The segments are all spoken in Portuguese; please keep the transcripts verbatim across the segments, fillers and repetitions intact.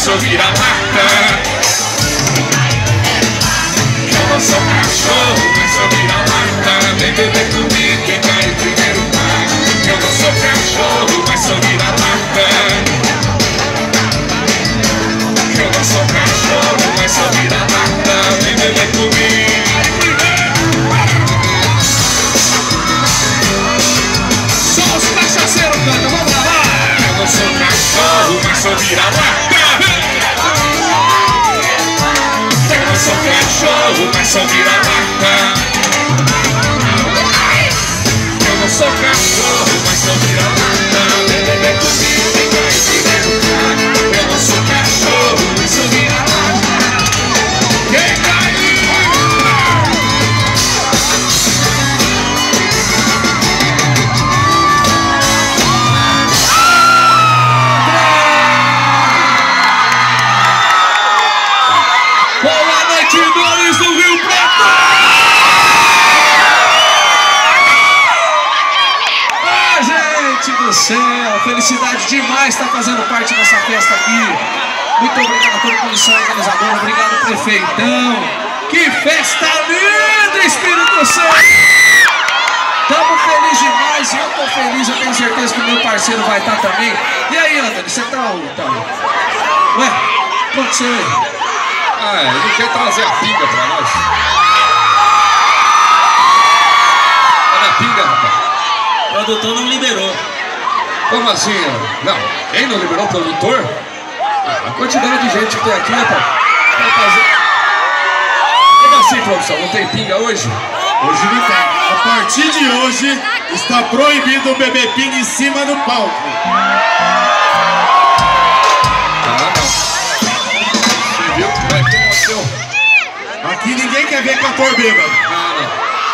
sou vira-lata. Eu não sou cachorro, mas sou vira-lata. Vem beber comigo, quem cai em primeiro mar. Eu não sou cachorro, mas sou vira-lata. Eu não sou cachorro, mas sou vira-lata. Vem beber comigo. Somos cachaceiros, canta, vamos lá, vai. Eu não sou cachorro, mas sou vira-lata. Eu não sou cachorro, mas sou vira-lata. Eu não sou cachorro, mas sou vira-lata. Vem beber comigo, vem cá em primeiro lugar. Eu não sou cachorro, mas sou vira-lata. Quem caiu? Boa noite, dores do Rio Preto! Ah, gente do céu, felicidade demais estar fazendo parte dessa festa aqui. Muito obrigado a toda a comissão organizadora, obrigado prefeitão. Que festa linda, Espírito Santo! Estamos felizes demais, eu estou feliz, eu tenho certeza que o meu parceiro vai estar também. E aí, Antônio, você tá onde? Tá? Ué, o que aconteceu aí? Ah, ele não quer trazer a pinga pra nós. Olha a pinga, rapaz. O produtor não liberou. Como assim? Não, quem não liberou o produtor? A quantidade de gente que tem aqui, rapaz. Vai fazer... Como assim, produção? Não tem pinga hoje? Hoje não tem. A partir de hoje, está proibido beber pinga em cima do palco. Aqui ninguém quer ver cantor bêbado. Não, não.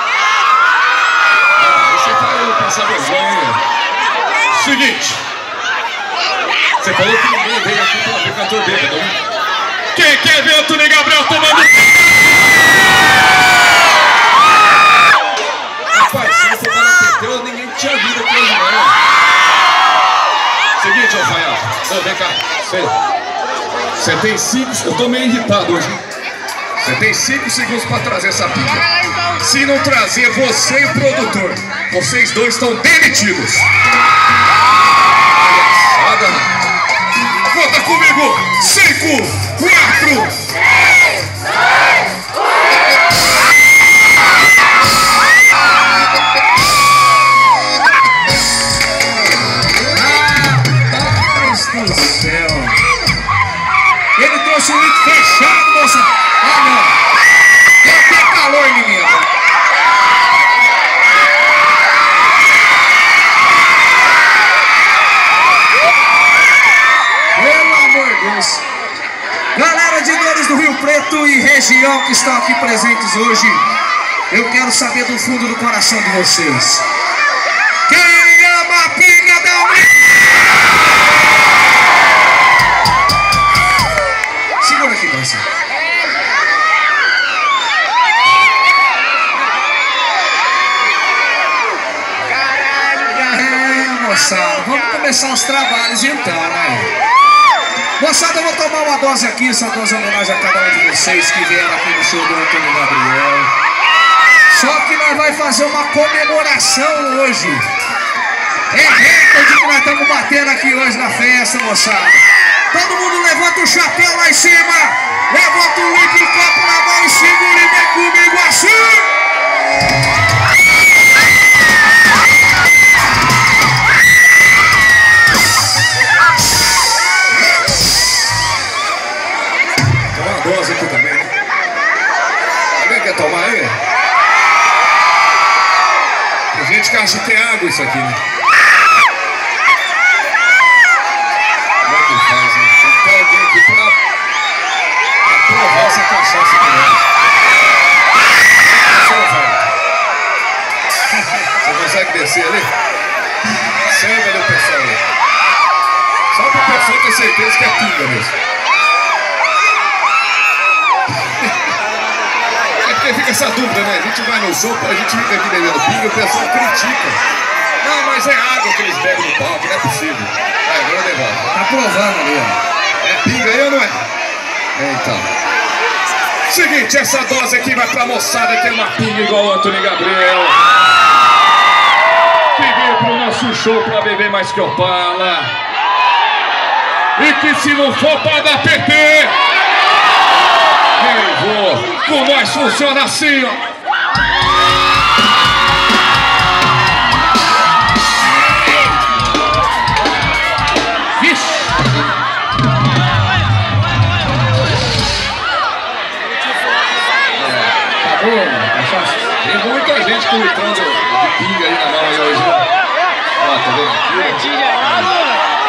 Não, você vai passar vergonha. Seguinte. Você falou que ninguém veio aqui pra ver cantor bêbado, né? Quem quer ver o Tony Gabriel tomando... Rapaz, se não for para o Peteu, ninguém tinha vindo aqui hoje, não. Seguinte, Rafael. Ô, vem cá. Você... Você tem cinco... Eu tô meio irritado hoje. Você tem cinco segundos para trazer essa pinga. Se não trazer, você e o produtor, vocês dois estão demitidos. Palhaçada. Conta comigo. Cinco, quatro, três, dois, Deus do céu. Ele trouxe o link fechado, moça. Olha, tem até calor em mim. Pelo amor de Deus. Galera de Dores do Rio Preto e região que estão aqui presentes hoje, eu quero saber do fundo do coração de vocês. Quem ama a pinga da unha? Segura aqui, dança. É, moçada, vamos começar os trabalhos então, né? Moçada, eu vou tomar uma dose aqui, essa dose em homenagem a cada um de vocês que vieram aqui no show do Antônio Gabriel. Só que nós vamos fazer uma comemoração hoje. É recorde que nós estamos batendo aqui hoje na festa, moçada. Todo mundo levanta o chapéu lá em cima, levanta o litro, o copo na mão e segura e vem comigo assim. Toma uma dose aqui também, né? Alguém quer tomar aí? Tem gente que acha que é água isso aqui, né? Como é que faz, né? Tem que ter alguém aqui pra, pra provar essa cachaça com nós. Você consegue descer ali? Serve ali o pessoal ali. Só para o pessoal ter certeza que é pinga mesmo. É porque fica essa dúvida, né? A gente vai no show, a gente fica aqui bebendo pinga, o pessoal critica. Não, mas é água que eles bebem no palco, não é possível. Vai, agora devolve. Tá provando ali, ó. É pinga aí ou não é? Então. Seguinte, essa dose aqui vai pra moçada que tem uma pinga igual o Antônio Gabriel. Que veio pro nosso show pra beber mais que Opala. E que se não for pra dar P T, nem vou. Com nós funciona assim, ó. Tem muita gente com litrão de pinga aí na mão aí hoje, né? Ó, tá vendo aqui?